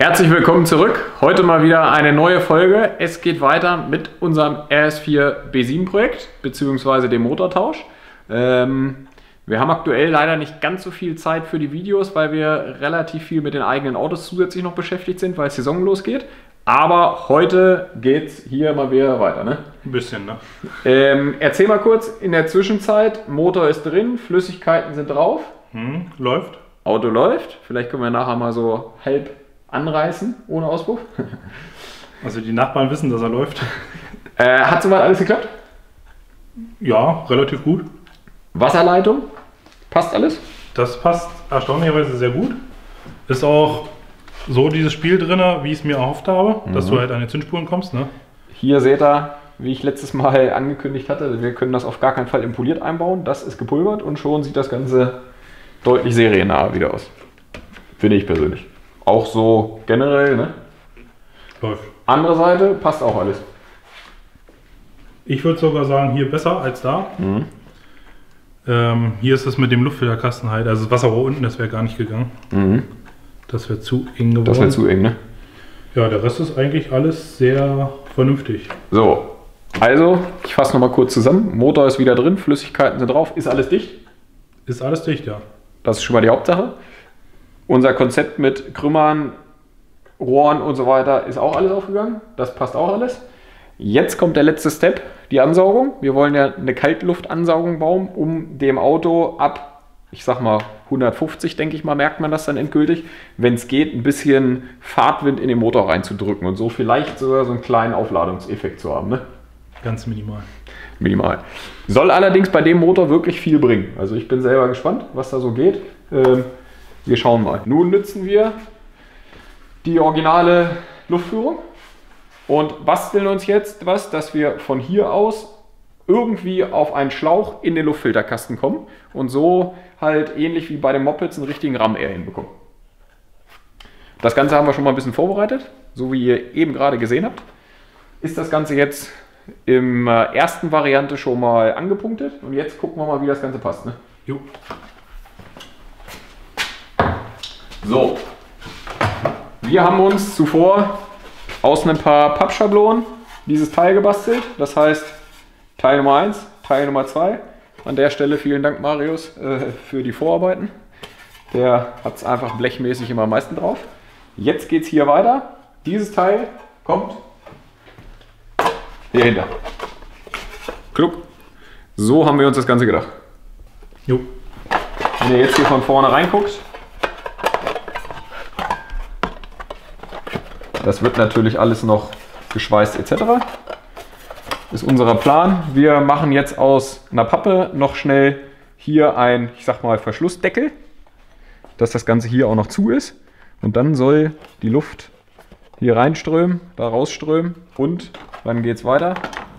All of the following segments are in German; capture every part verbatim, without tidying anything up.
Herzlich willkommen zurück. Heute mal wieder eine neue Folge. Es geht weiter mit unserem R S vier B sieben Projekt bzw. dem Motortausch. Ähm, wir haben aktuell leider nicht ganz so viel Zeit für die Videos, weil wir relativ viel mit den eigenen Autos zusätzlich noch beschäftigt sind, weil es Saison losgeht. Aber heute geht es hier mal wieder weiter, ne? Ein bisschen, ne? Ähm, erzähl mal kurz, in der Zwischenzeit, Motor ist drin, Flüssigkeiten sind drauf. Hm, läuft. Auto läuft. Vielleicht können wir nachher mal so halb anreißen, ohne Auspuff. Also die Nachbarn wissen, dass er läuft. Äh, hat soweit alles geklappt? Ja, relativ gut. Wasserleitung? Passt alles? Das passt erstaunlicherweise sehr gut. Ist auch so dieses Spiel drin, wie ich es mir erhofft habe, mhm. dass du halt an die Zündspuren kommst, ne? Hier seht ihr, wie ich letztes Mal angekündigt hatte, wir können das auf gar keinen Fall in poliert einbauen. Das ist gepulvert und schon sieht das Ganze deutlich seriennah wieder aus. Finde ich persönlich. Auch so generell, ne? Läuft. Andere Seite passt auch alles. Ich würde sogar sagen, hier besser als da. Mhm. Ähm, hier ist es mit dem Luftfilterkasten halt, also das Wasserrohr unten, das wäre gar nicht gegangen. Mhm. Das wäre zu eng geworden. Das wäre zu eng, ne? Ja, der Rest ist eigentlich alles sehr vernünftig. So, also, ich fasse nochmal kurz zusammen. Motor ist wieder drin, Flüssigkeiten sind drauf. Ist alles dicht? Ist alles dicht, ja. Das ist schon mal die Hauptsache. Unser Konzept mit Krümmern, Rohren und so weiter ist auch alles aufgegangen. Das passt auch alles. Jetzt kommt der letzte Step, die Ansaugung. Wir wollen ja eine Kaltluftansaugung bauen, um dem Auto ab, ich sag mal hundertfünfzig, denke ich mal, merkt man das dann endgültig, wenn es geht, ein bisschen Fahrtwind in den Motor reinzudrücken und so vielleicht sogar so einen kleinen Aufladungseffekt zu haben. Ne? Ganz minimal. Minimal. Soll allerdings bei dem Motor wirklich viel bringen. Also ich bin selber gespannt, was da so geht. Ähm, wir schauen mal. Nun nutzen wir die originale Luftführung und basteln uns jetzt was, dass wir von hier aus irgendwie auf einen Schlauch in den Luftfilterkasten kommen und so halt ähnlich wie bei den Mopeds einen richtigen Ram-Air hinbekommen. Das Ganze haben wir schon mal ein bisschen vorbereitet, so wie ihr eben gerade gesehen habt. Ist das Ganze jetzt im ersten Variante schon mal angepunktet und jetzt gucken wir mal, wie das Ganze passt. Ne? Jo. So, wir haben uns zuvor aus ein paar Pappschablonen dieses Teil gebastelt. Das heißt Teil Nummer eins, Teil Nummer zwei. An der Stelle vielen Dank Marius äh, für die Vorarbeiten. Der hat es einfach blechmäßig immer am meisten drauf. Jetzt geht es hier weiter. Dieses Teil kommt hier hinter. Kluck. So haben wir uns das Ganze gedacht. Jo. Wenn ihr jetzt hier von vorne reinguckt, das wird natürlich alles noch geschweißt et cetera. Ist unser Plan. Wir machen jetzt aus einer Pappe noch schnell hier ein, ich sag mal, Verschlussdeckel, dass das Ganze hier auch noch zu ist. Und dann soll die Luft hier reinströmen, da rausströmen und dann geht es weiter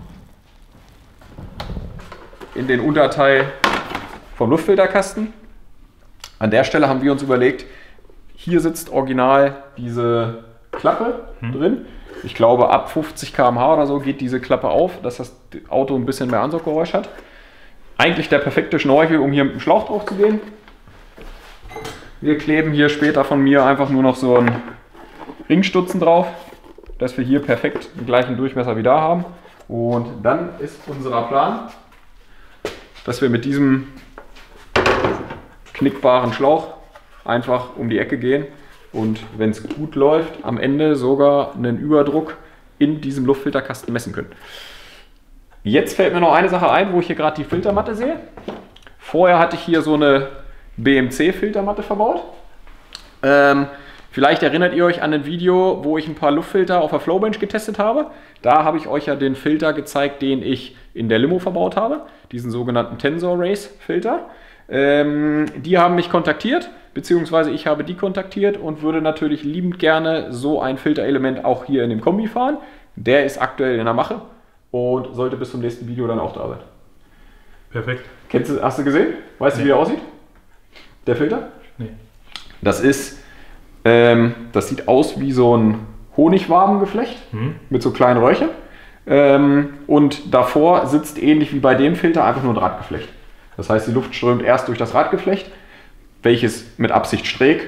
in den Unterteil vom Luftfilterkasten. An der Stelle haben wir uns überlegt, hier sitzt original diese Klappe hm. drin. Ich glaube, ab fünfzig Kilometer pro Stunde oder so geht diese Klappe auf, dass das Auto ein bisschen mehr Ansauggeräusch hat. Eigentlich der perfekte Schnorchel, um hier mit dem Schlauch drauf zu gehen. Wir kleben hier später von mir einfach nur noch so einen Ringstutzen drauf, dass wir hier perfekt den gleichen Durchmesser wie da haben. Und dann ist unser Plan, dass wir mit diesem knickbaren Schlauch einfach um die Ecke gehen. Und wenn es gut läuft, am Ende sogar einen Überdruck in diesem Luftfilterkasten messen können. Jetzt fällt mir noch eine Sache ein, wo ich hier gerade die Filtermatte sehe. Vorher hatte ich hier so eine B M C-Filtermatte verbaut. Ähm, vielleicht erinnert ihr euch an ein Video, wo ich ein paar Luftfilter auf der Flowbench getestet habe. Da habe ich euch ja den Filter gezeigt, den ich in der Limo verbaut habe. Diesen sogenannten Tensor Race Filter. Ähm, die haben mich kontaktiert, beziehungsweise ich habe die kontaktiert und würde natürlich liebend gerne so ein Filterelement auch hier in dem Kombi fahren. Der ist aktuell in der Mache und sollte bis zum nächsten Video dann auch da sein. Perfekt. Kennst du, hast du gesehen? Weißt nee. du, wie der aussieht? Der Filter? Nee. Das ist, ähm, das sieht aus wie so ein Honigwabengeflecht hm. mit so kleinen Röhrchen. Ähm, und davor sitzt ähnlich wie bei dem Filter einfach nur ein Drahtgeflecht. Das heißt, die Luft strömt erst durch das Drahtgeflecht, welches mit Absicht schräg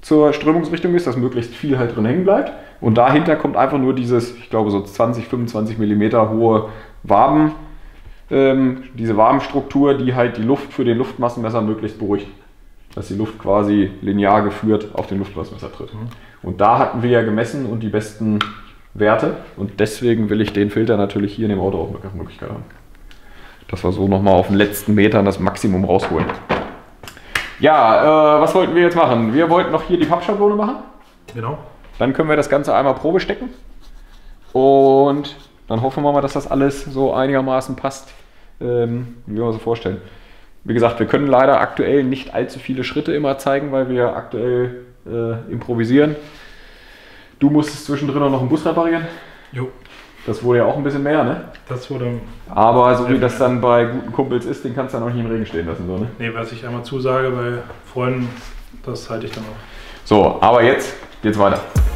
zur Strömungsrichtung ist, dass möglichst viel halt drin hängen bleibt. Und dahinter kommt einfach nur dieses, ich glaube so zwanzig, fünfundzwanzig Millimeter hohe Waben, ähm, diese Wabenstruktur, die halt die Luft für den Luftmassenmesser möglichst beruhigt. Dass die Luft quasi linear geführt auf den Luftmassenmesser tritt. Mhm. Und da hatten wir ja gemessen und die besten Werte. Und deswegen will ich den Filter natürlich hier in dem Auto auch nach Möglichkeit haben. Dass wir so nochmal auf den letzten Metern das Maximum rausholen. Ja, äh, was wollten wir jetzt machen? Wir wollten noch hier die Pappschablone machen. Genau. Dann können wir das Ganze einmal Probe stecken. Und dann hoffen wir mal, dass das alles so einigermaßen passt, ähm, wie wir uns so vorstellen. Wie gesagt, wir können leider aktuell nicht allzu viele Schritte immer zeigen, weil wir aktuell äh, improvisieren. Du musstest zwischendrin auch noch einen Bus reparieren. Jo. Das wurde ja auch ein bisschen mehr, ne? Das wurde. Aber so wie das dann bei guten Kumpels ist, den kannst du dann auch nicht im Regen stehen lassen, so, ne? Ne, was ich einmal zusage bei Freunden, das halte ich dann auch. So, aber jetzt geht's weiter.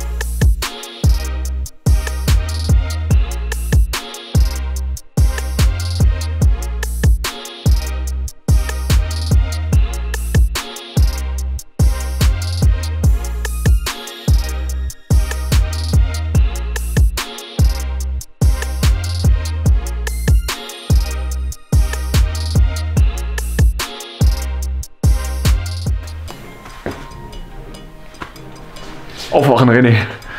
Aufwachen, René.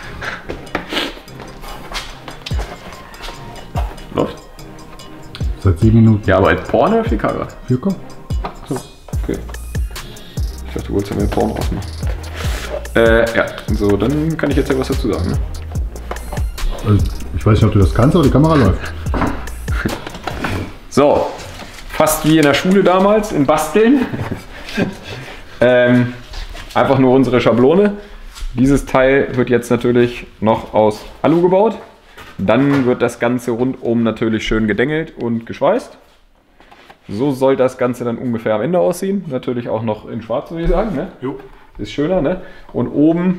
Läuft? Seit sieben Minuten. Ja, aber als Porn oder vier K gerade? vier K? So, okay. Ich dachte, du wolltest ja mehr Porn rausmachen. Äh, ja. So, dann kann ich jetzt ja was dazu sagen, ne? Also, ich weiß nicht, ob du das kannst, aber die Kamera läuft. So, fast wie in der Schule damals, in Basteln. ähm, einfach nur unsere Schablone. Dieses Teil wird jetzt natürlich noch aus Alu gebaut. Dann wird das Ganze rundum natürlich schön gedengelt und geschweißt. So soll das Ganze dann ungefähr am Ende aussehen. Natürlich auch noch in schwarz, würde ich sagen. Ne? Jo. Ist schöner, ne? Und oben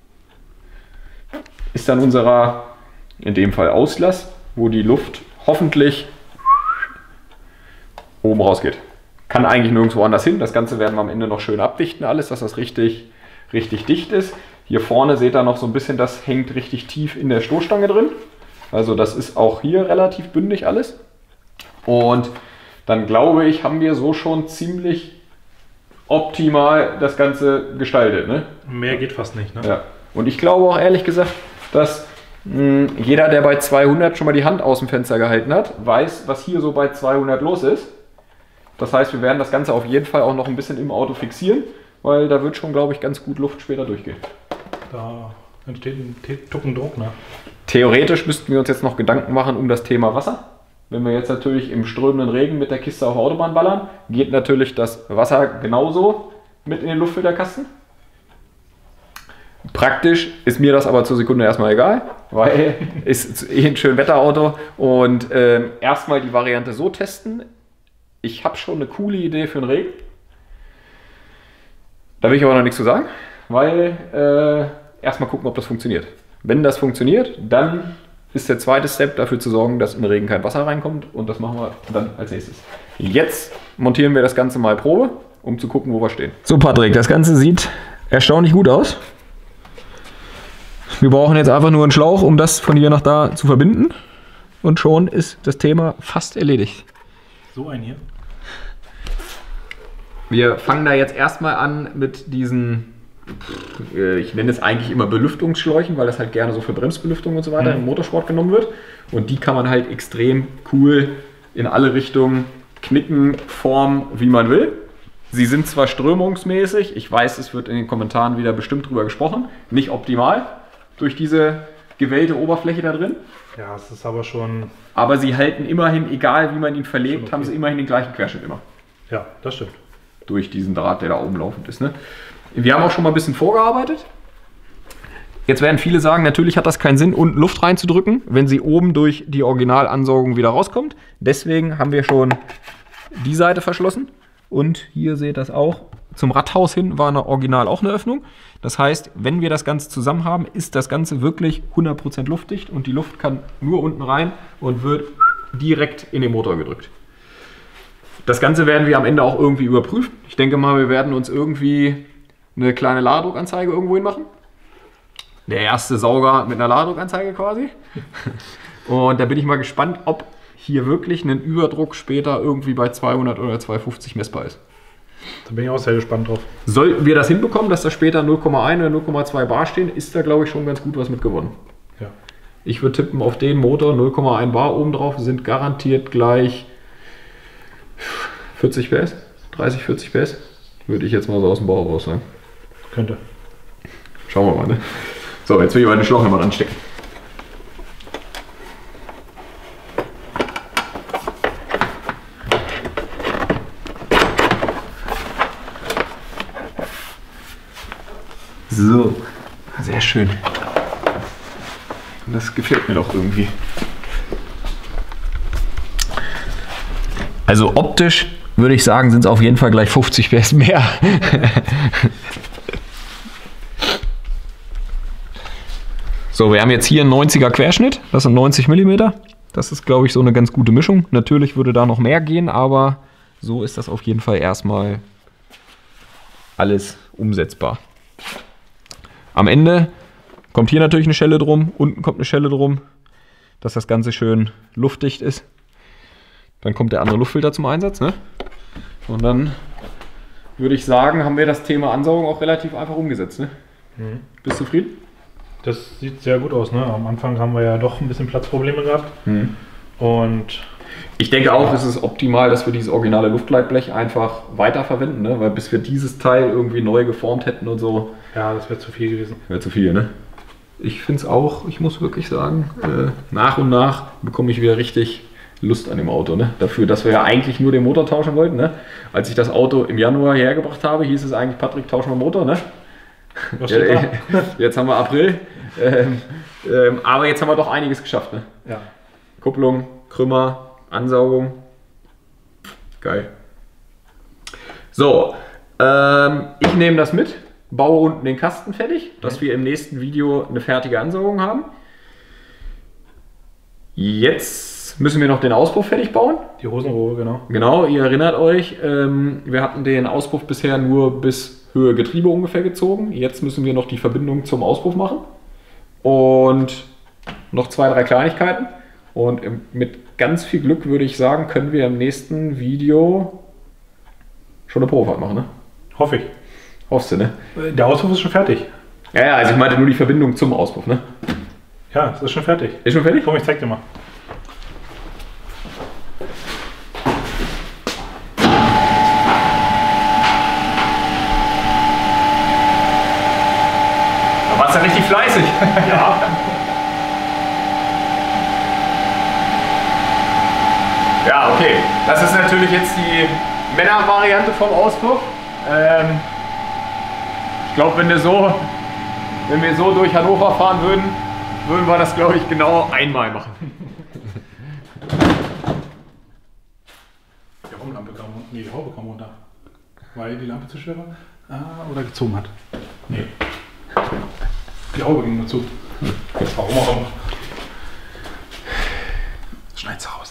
ist dann unserer, in dem Fall Auslass, wo die Luft hoffentlich oben rausgeht. Kann eigentlich nirgendwo anders hin. Das Ganze werden wir am Ende noch schön abdichten, alles, dass das richtig, richtig dicht ist. Hier vorne seht ihr noch so ein bisschen, das hängt richtig tief in der Stoßstange drin. Also das ist auch hier relativ bündig alles. Und dann glaube ich, haben wir so schon ziemlich optimal das Ganze gestaltet. Ne? Mehr geht fast nicht, ne? Ja. Und ich glaube auch ehrlich gesagt, dass mh, jeder, der bei zweihundert schon mal die Hand aus dem Fenster gehalten hat, weiß, was hier so bei zweihundert los ist. Das heißt, wir werden das Ganze auf jeden Fall auch noch ein bisschen im Auto fixieren, weil da wird schon, glaube ich, ganz gut Luft später durchgehen. Da entsteht ein Tucken Druck, ne? Theoretisch müssten wir uns jetzt noch Gedanken machen um das Thema Wasser. Wenn wir jetzt natürlich im strömenden Regen mit der Kiste auf der Autobahn ballern, geht natürlich das Wasser genauso mit in den Luftfilterkasten. Praktisch ist mir das aber zur Sekunde erstmal egal, weil es ist eh ein schön Wetterauto und äh, erstmal die Variante so testen. Ich habe schon eine coole Idee für den Regen. Da will ich aber noch nichts zu sagen, weil äh, erstmal gucken, ob das funktioniert. Wenn das funktioniert, dann ist der zweite Step dafür zu sorgen, dass im Regen kein Wasser reinkommt und das machen wir dann als nächstes. Jetzt montieren wir das Ganze mal Probe, um zu gucken, wo wir stehen. So Patrick, das Ganze sieht erstaunlich gut aus. Wir brauchen jetzt einfach nur einen Schlauch, um das von hier nach da zu verbinden und schon ist das Thema fast erledigt. So ein hier. Wir fangen da jetzt erstmal an mit diesen, ich nenne es eigentlich immer Belüftungsschläuchen, weil das halt gerne so für Bremsbelüftung und so weiter mhm. im Motorsport genommen wird. Und die kann man halt extrem cool in alle Richtungen knicken, formen, wie man will. Sie sind zwar strömungsmäßig, ich weiß, es wird in den Kommentaren wieder bestimmt drüber gesprochen, nicht optimal durch diese gewellte Oberfläche da drin. Ja, es ist aber schon... Aber sie halten immerhin, egal wie man ihn verlegt, okay. haben sie immerhin den gleichen Querschnitt immer. Ja, das stimmt. Durch diesen Draht, der da oben laufend ist. Ne? Wir haben auch schon mal ein bisschen vorgearbeitet. Jetzt werden viele sagen, natürlich hat das keinen Sinn, unten Luft reinzudrücken, wenn sie oben durch die Originalansaugung wieder rauskommt. Deswegen haben wir schon die Seite verschlossen. Und hier seht ihr das auch. Zum Radhaus hin war eine original auch eine Öffnung. Das heißt, wenn wir das Ganze zusammen haben, ist das Ganze wirklich hundert Prozent luftdicht und die Luft kann nur unten rein und wird direkt in den Motor gedrückt. Das Ganze werden wir am Ende auch irgendwie überprüfen. Ich denke mal, wir werden uns irgendwie eine kleine Ladedruckanzeige irgendwo hin machen. Der erste Sauger mit einer Ladedruckanzeige quasi. Und da bin ich mal gespannt, ob hier wirklich ein Überdruck später irgendwie bei zweihundert oder zweihundertfünfzig messbar ist. Da bin ich auch sehr gespannt drauf. Sollten wir das hinbekommen, dass da später null Komma eins oder null Komma zwei Bar stehen, ist da glaube ich schon ganz gut was mit gewonnen. Ja. Ich würde tippen auf den Motor, null Komma eins Bar oben drauf, sind garantiert gleich vierzig P S, dreißig, vierzig P S. Würde ich jetzt mal so aus dem Bauch raus sagen. Könnte. Schauen wir mal, ne? So, jetzt will ich meine Schlauch nochmal anstecken. So, sehr schön. Das gefällt mir doch irgendwie. Also optisch würde ich sagen, sind es auf jeden Fall gleich fünfzig P S mehr. So, wir haben jetzt hier einen neunziger Querschnitt, das sind neunzig Millimeter. Das ist, glaube ich, so eine ganz gute Mischung. Natürlich würde da noch mehr gehen, aber so ist das auf jeden Fall erstmal alles umsetzbar. Am Ende kommt hier natürlich eine Schelle drum, unten kommt eine Schelle drum, dass das Ganze schön luftdicht ist. Dann kommt der andere Luftfilter zum Einsatz, ne? Und dann würde ich sagen, haben wir das Thema Ansaugung auch relativ einfach umgesetzt, ne? Mhm. Bist du zufrieden? Das sieht sehr gut aus, ne? Am Anfang haben wir ja doch ein bisschen Platzprobleme gehabt. Mhm. Und ich denke auch, es ist optimal, dass wir dieses originale Luftleitblech einfach weiterverwenden, ne? Weil bis wir dieses Teil irgendwie neu geformt hätten und so. Ja, das wäre zu viel gewesen. Wäre zu viel, ne? Ich finde es auch, ich muss wirklich sagen, äh, nach und nach bekomme ich wieder richtig Lust an dem Auto, ne? Dafür, dass wir ja eigentlich nur den Motor tauschen wollten, ne? Als ich das Auto im Januar hergebracht habe, hieß es eigentlich, Patrick, tauschen wir Motor, ne? Was steht da? Jetzt haben wir April, ähm, ähm, aber jetzt haben wir doch einiges geschafft, ne? Ja. Kupplung, Krümmer, Ansaugung, geil. So, ähm, ich nehme das mit, baue unten den Kasten fertig, dass wir im nächsten Video eine fertige Ansaugung haben. Jetzt müssen wir noch den Auspuff fertig bauen. Die Hosenrohre, genau. Genau, ihr erinnert euch, ähm, wir hatten den Auspuff bisher nur bis Höhe Getriebe ungefähr gezogen. Jetzt müssen wir noch die Verbindung zum Auspuff machen. Und noch zwei, drei Kleinigkeiten. Und mit ganz viel Glück würde ich sagen, können wir im nächsten Video schon eine Probefahrt machen, ne? Hoffe ich. Hoffst du, ne? Der Auspuff ist schon fertig. Ja, ja, also ich meinte nur die Verbindung zum Auspuff, ne? Ja, es ist schon fertig. Ist schon fertig? Komm, ich zeig dir mal. Da warst du ja richtig fleißig. Ja. Ja, okay. Das ist natürlich jetzt die Männervariante vom Auspuff. Ähm, ich glaube, wenn wir so, wenn wir so durch Hannover fahren würden, würden wir das, glaube ich, genau einmal machen. Die Hauptlampe kam runter. Nee, die Haube kam runter. Weil die Lampe zu schwer war? Ah, oder gezogen hat. Nee. Die Haube ging nur zu. Warum auch immer. Schneid's raus.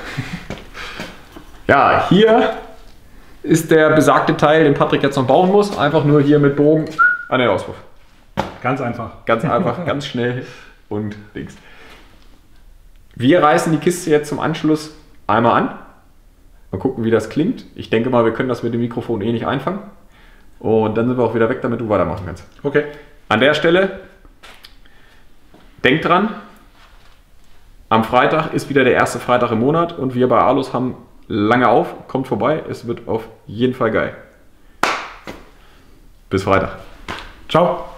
Ja, hier ist der besagte Teil, den Patrick jetzt noch bauen muss. Einfach nur hier mit Bogen an den Auspuff. Ganz einfach. Ganz einfach, ganz schnell und Dings. Wir reißen die Kiste jetzt zum Anschluss einmal an. Mal gucken, wie das klingt. Ich denke mal, wir können das mit dem Mikrofon eh nicht einfangen. Und dann sind wir auch wieder weg, damit du weitermachen kannst. Okay. An der Stelle, denkt dran, am Freitag ist wieder der erste Freitag im Monat und wir bei Alus haben lange auf. Kommt vorbei, es wird auf jeden Fall geil. Bis Freitag. Ciao.